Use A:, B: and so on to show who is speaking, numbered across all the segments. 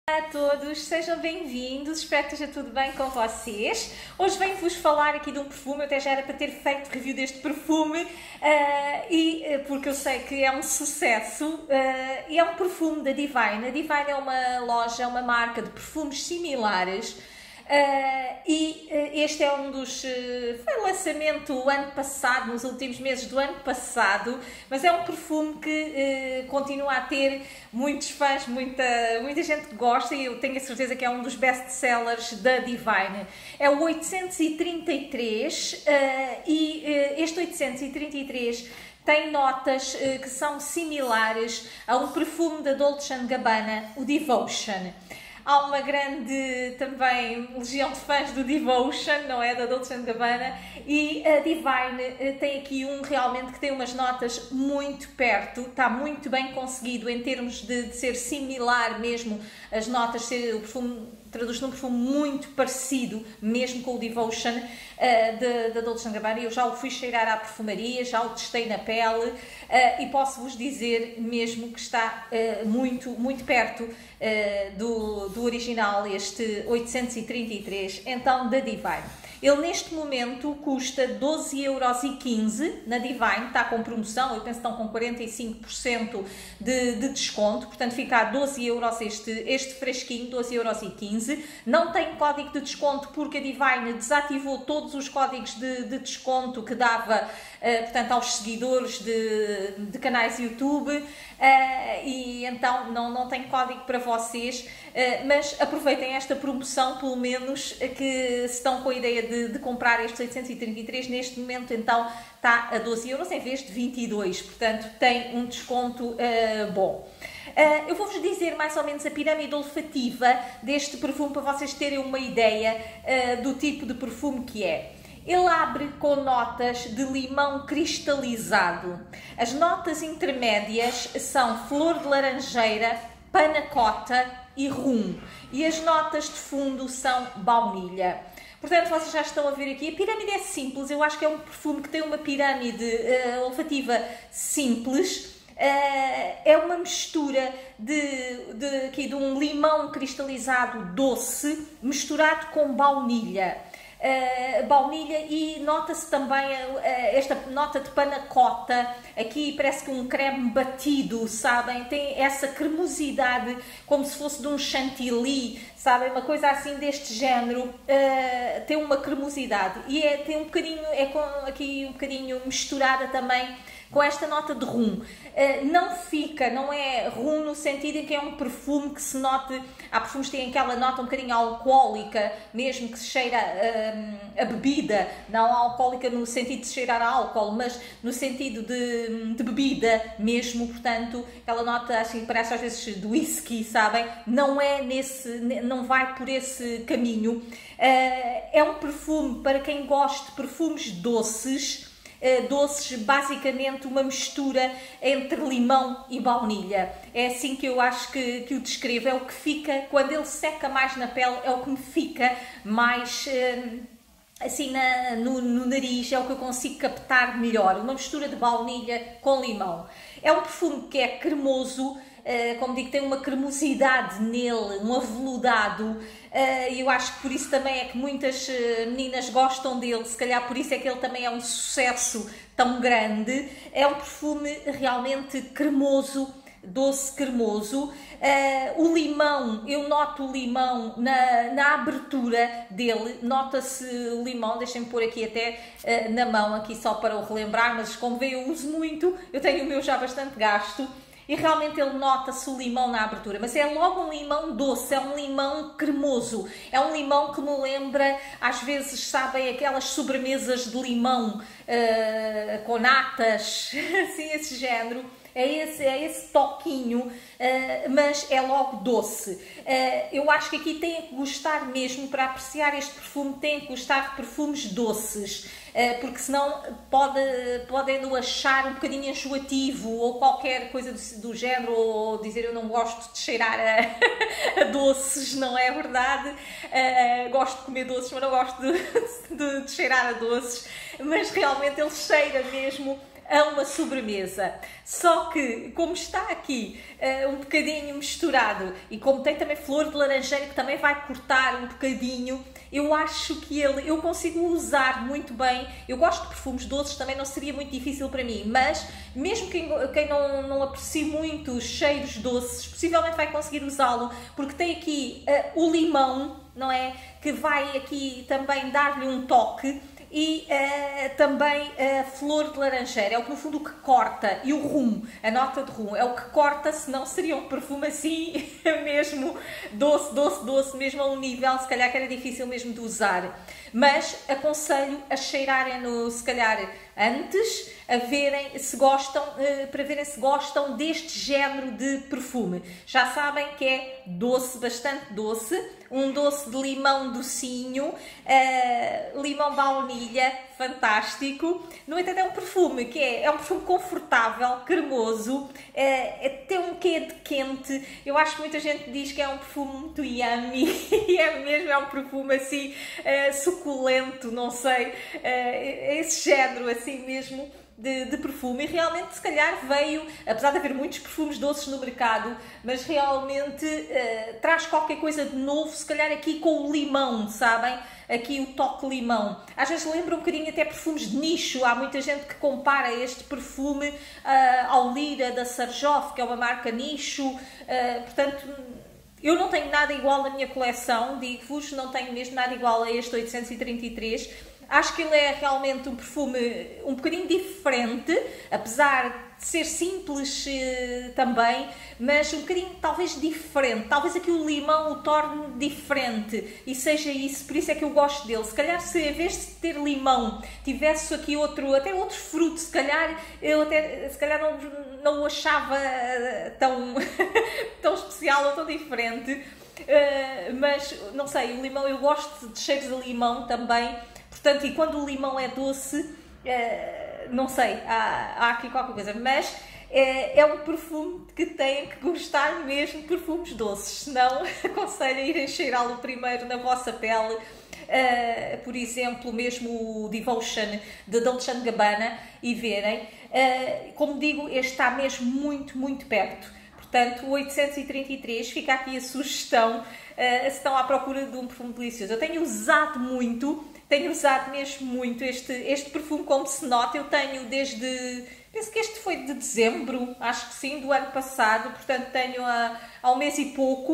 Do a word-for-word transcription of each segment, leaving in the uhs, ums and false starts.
A: Olá a todos, sejam bem-vindos, espero que esteja tudo bem com vocês. Hoje venho-vos falar aqui de um perfume, eu até já era para ter feito review deste perfume, uh, e, uh, porque eu sei que é um sucesso, uh, e é um perfume da Divine. A Divine é uma loja, é uma marca de perfumes similares. Uh, e uh, este é um dos... Uh, foi lançamento o ano passado, nos últimos meses do ano passado, mas é um perfume que uh, continua a ter muitos fãs, muita, muita gente que gosta, e eu tenho a certeza que é um dos best-sellers da Divine. É o oitocentos e trinta e três, uh, e uh, este oitocentos e trinta e três tem notas uh, que são similares a um perfume da Dolce and Gabbana, o Devotion. Há uma grande também legião de fãs do Devotion, não é? Da Dolce and Gabbana, e a Divine tem aqui um realmente que tem umas notas muito perto, está muito bem conseguido em termos de, de ser similar mesmo, as notas, ser, o perfume traduz num perfume muito parecido mesmo com o Devotion uh, da Dolce and Gabbana. Eu já o fui cheirar à perfumaria, já o testei na pele, uh, e posso-vos dizer mesmo que está uh, muito, muito perto uh, do, do original, este oitocentos e trinta e três, então da Divine. Ele neste momento custa doze euros e quinze na Divine, está com promoção, eu penso que estão com quarenta e cinco por cento de, de desconto, portanto fica a doze euros este, este fresquinho, doze euros e quinze. Não tem código de desconto porque a Divine desativou todos os códigos de, de desconto que dava, uh, portanto, aos seguidores de, de canais YouTube, uh, e então não, não tem código para vocês, uh, mas aproveitem esta promoção, pelo menos, uh, que se estão com a ideia de De, de comprar este oitocentos e trinta e três, neste momento então está a doze euros em vez de vinte e dois, portanto tem um desconto uh, bom. Uh, eu vou-vos dizer mais ou menos a pirâmide olfativa deste perfume para vocês terem uma ideia uh, do tipo de perfume que é. Ele abre com notas de limão cristalizado. As notas intermédias são flor de laranjeira, panacota e rum. E as notas de fundo são baunilha. Portanto, vocês já estão a ver aqui, a pirâmide é simples, eu acho que é um perfume que tem uma pirâmide uh, olfativa simples, uh, é uma mistura de, de, aqui, de um limão cristalizado doce, misturado com baunilha. Uh, baunilha, e nota-se também uh, esta nota de panacota, aqui parece que um creme batido, sabem? Tem essa cremosidade como se fosse de um chantilly, sabem? Uma coisa assim deste género, uh, tem uma cremosidade e é, tem um bocadinho, é com, aqui um bocadinho misturada também com esta nota de rum. Uh, não fica, não é rum no sentido em que é um perfume que se note, há perfumes que têm aquela nota um bocadinho alcoólica, mesmo que se cheira uh, a bebida, não alcoólica no sentido de cheirar a álcool, mas no sentido de, de bebida mesmo, portanto, aquela nota assim, parece às vezes de whisky, sabem? Não é nesse, não vai por esse caminho. Uh, é um perfume para quem gosta de perfumes doces, Uh, doces, basicamente uma mistura entre limão e baunilha. É assim que eu acho que, que o descrevo, é o que fica, quando ele seca mais na pele, é o que me fica mais uh, assim na, no, no nariz, é o que eu consigo captar melhor, uma mistura de baunilha com limão. É um perfume que é cremoso, uh, como digo, tem uma cremosidade nele, um aveludado. Uh, eu acho que por isso também é que muitas uh, meninas gostam dele, se calhar por isso é que ele também é um sucesso tão grande. É um perfume realmente cremoso, doce cremoso. Uh, o limão, eu noto o limão na, na abertura dele, nota-se o limão, deixem-me pôr aqui até uh, na mão, aqui só para o relembrar, mas como veem eu uso muito, eu tenho o meu já bastante gasto. E realmente ele nota-se o limão na abertura, mas é logo um limão doce, é um limão cremoso, é um limão que me lembra, às vezes, sabem, aquelas sobremesas de limão uh, com natas, assim, esse género. É esse, é esse toquinho, uh, mas é logo doce. Uh, eu acho que aqui tem que gostar mesmo, para apreciar este perfume, tem que gostar de perfumes doces, uh, porque senão pode, podem o achar um bocadinho enjoativo ou qualquer coisa do, do género, ou dizer eu não gosto de cheirar a, a doces, não é verdade? Uh, gosto de comer doces, mas não gosto de, de, de cheirar a doces, mas realmente ele cheira mesmo a uma sobremesa. Só que, como está aqui uh, um bocadinho misturado e como tem também flor de laranjeira que também vai cortar um bocadinho, eu acho que ele, eu consigo usar muito bem. Eu gosto de perfumes doces, também não seria muito difícil para mim, mas mesmo quem, quem não, não aprecie muito os cheiros doces, possivelmente vai conseguir usá-lo, porque tem aqui uh, o limão, não é? Que vai aqui também dar-lhe um toque. E uh, também a uh, flor de laranjeira, é o que no fundo o que corta, e o rum, a nota de rum, é o que corta, senão seria um perfume assim, mesmo doce, doce, doce, mesmo a um nível, se calhar que era difícil mesmo de usar. Mas aconselho a cheirarem-no, se calhar, antes, a verem se gostam, uh, para verem se gostam deste género de perfume. Já sabem que é doce, bastante doce, um doce de limão docinho, uh, limão baunilha, fantástico. No entanto, é um perfume que é, é um perfume confortável, cremoso, uh, é, tem um quê de quente. Eu acho que muita gente diz que é um perfume muito yummy, e é mesmo, é um perfume assim, uh, suculento, não sei, uh, esse género assim mesmo. De, de perfume, e realmente se calhar veio, apesar de haver muitos perfumes doces no mercado, mas realmente uh, traz qualquer coisa de novo, se calhar aqui com o limão, sabem? Aqui o toque limão. Às vezes lembra um bocadinho até perfumes de nicho. Há muita gente que compara este perfume uh, ao Lira da Sarjoff, que é uma marca nicho, uh, portanto... Eu não tenho nada igual na minha coleção, digo-vos, não tenho mesmo nada igual a este oitocentos e trinta e três. Acho que ele é realmente um perfume um bocadinho diferente, apesar de ser simples eh, também, mas um bocadinho talvez diferente. Talvez aqui o limão o torne diferente e seja isso, por isso é que eu gosto dele. Se calhar se em vez de ter limão tivesse aqui outro, até outro fruto, se calhar eu até se calhar não, não o achava tão, tão especial ou tão diferente. Uh, mas não sei, o limão, eu gosto de cheiros de limão também. Portanto, e quando o limão é doce, é, não sei, há, há aqui qualquer coisa, mas é, é um perfume que têm que gostar mesmo de perfumes doces, senão aconselho a irem cheirá-lo primeiro na vossa pele. Uh, por exemplo, mesmo o Devotion de Dolce and Gabbana e verem. Uh, como digo, este está mesmo muito, muito perto. Portanto, o oitocentos e trinta e três, fica aqui a sugestão, uh, se estão à procura de um perfume delicioso. Eu tenho usado muito, tenho usado mesmo muito este, este perfume, como se nota. Eu tenho desde, penso que este foi de dezembro, acho que sim, do ano passado, portanto tenho há, há um mês e pouco,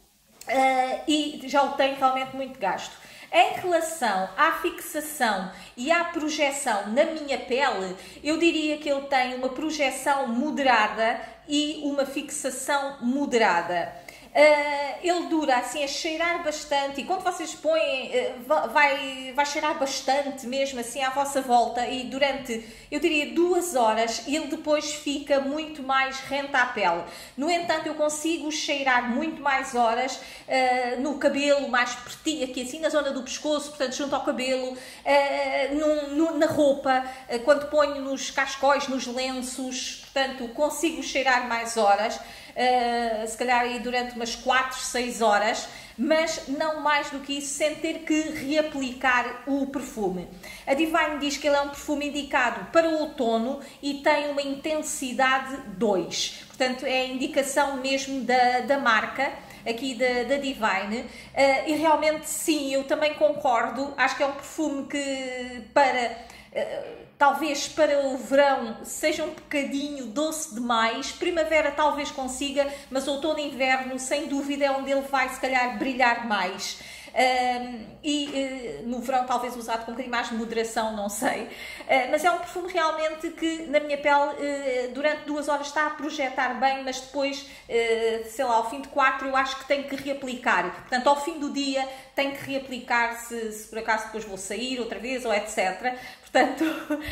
A: uh, e já o tenho realmente muito gasto. Em relação à fixação e à projeção na minha pele, eu diria que ele tem uma projeção moderada e uma fixação moderada. Uh, ele dura assim a cheirar bastante, e quando vocês põem, uh, vai, vai cheirar bastante mesmo assim à vossa volta, e durante, eu diria, duas horas, ele depois fica muito mais rente à pele. No entanto, eu consigo cheirar muito mais horas uh, no cabelo, mais pertinho, aqui assim na zona do pescoço, portanto junto ao cabelo, uh, no, no, na roupa, uh, quando ponho nos cascóis, nos lenços, portanto consigo cheirar mais horas. Uh, se calhar aí durante umas quatro, seis horas, mas não mais do que isso, sem ter que reaplicar o perfume. A Divine diz que ele é um perfume indicado para o outono e tem uma intensidade dois, portanto é a indicação mesmo da, da marca aqui da, da Divine, uh, e realmente sim, eu também concordo. Acho que é um perfume que para... Uh, talvez para o verão seja um bocadinho doce demais, primavera talvez consiga, mas outono e inverno sem dúvida é onde ele vai se calhar brilhar mais. Um, e uh, no verão talvez usado com um bocadinho mais de moderação, não sei, uh, mas é um perfume realmente que na minha pele uh, durante duas horas está a projetar bem, mas depois, uh, sei lá, ao fim de quatro eu acho que tenho que reaplicar, portanto ao fim do dia tenho que reaplicar se, se por acaso depois vou sair outra vez ou etcétera. Portanto,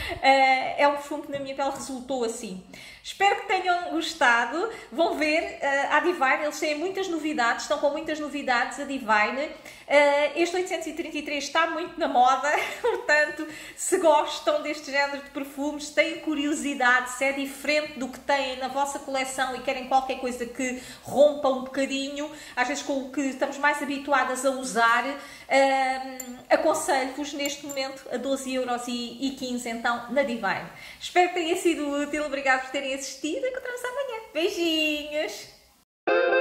A: é um perfume que na minha pele resultou assim. Espero que tenham gostado. Vão ver a Divine, eles têm muitas novidades, estão com muitas novidades a Divine. Este oitocentos e trinta e três está muito na moda, portanto, se gostam deste género de perfumes, se têm curiosidade, se é diferente do que têm na vossa coleção e querem qualquer coisa que rompa um bocadinho, às vezes com o que estamos mais habituadas a usar, aconselho-vos neste momento a doze euros e e quinze, então, na Divine. Espero que tenha sido útil. Obrigada por terem assistido. Encontramos amanhã. Beijinhos!